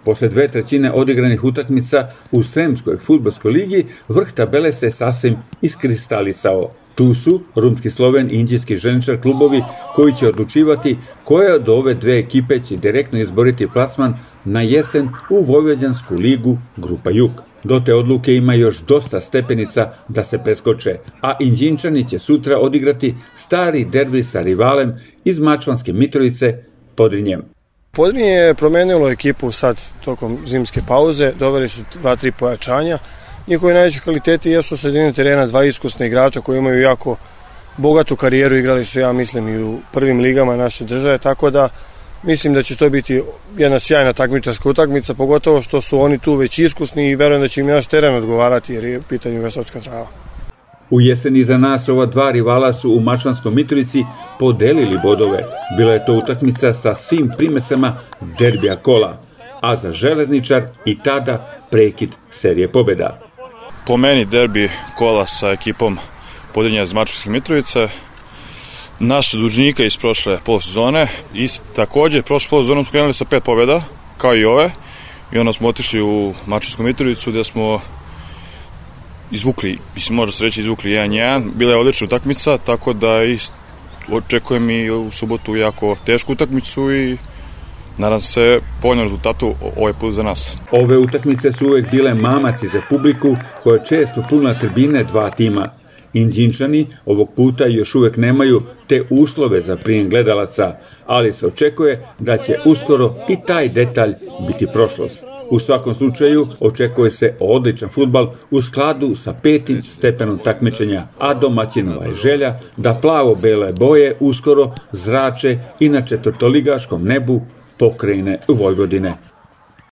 Posle 2/3 odigranih utakmica u Sremskoj fudbalskoj ligi, vrh tabele se sasvim iskristalisao. Tu su rumski Sloven i indijski Željezničar klubovi koji će odlučivati koja od ove dve ekipe će direktno izboriti plasman na jesen u Vojvođansku ligu Grupa Jug. Do te odluke ima još dosta stepenica da se preskoče, a Inđinčani će sutra odigrati stari derbi sa rivalem iz Mačvanske Mitrovice, Podrinjem. Podrinje je promenilo ekipu sad tokom zimske pauze, doveli su 2-3 pojačanja. Njihovi najveći kvaliteti jesu u sredini terena, dva iskusna igrača koji imaju jako bogatu karijeru, igrali su, ja mislim, i u prvim ligama naše države, tako da mislim da će to biti jedna sjajna takmičarska utakmica, pogotovo što su oni tu već iskusni i verujem da će im naš teren odgovarati jer je u pitanju Vesočka trava. U jeseni za nas ova dva rivala su u Mačvanskoj Mitrovici podelili bodove. Bila je to utakmica sa svim primesama derbija kola, a za Železničar i tada prekid serije pobjeda. Po meni derbi kola sa ekipom Podrinja iz Mačvanske Mitrovice, naše dužnika iz prošle polosezone i također prošle polosezone smo krenuli sa 5 pobjeda, kao i ove, i onda smo otišli u Mačvansku Mitrovicu gdje smo izvukli, mislim može se reći izvukli 1-1, bila je odlična utakmica, tako da očekujem i u subotu jako tešku utakmicu i nadam se povoljnom rezultatu ovaj put za nas. Ove utakmice su uvek bile mamaci za publiku koja često punila tribine dva tima. Inđinčani ovog puta još uvek nemaju te uslove za prijem gledalaca, ali se očekuje da će uskoro i taj detalj biti prošlost. U svakom slučaju očekuje se odličan fudbal u skladu sa 5. stepenom takmičenja, a domaćinova je želja da plavo-bele boje uskoro zrače i na četvrtoligaškom nebu pokrajine Vojvodine.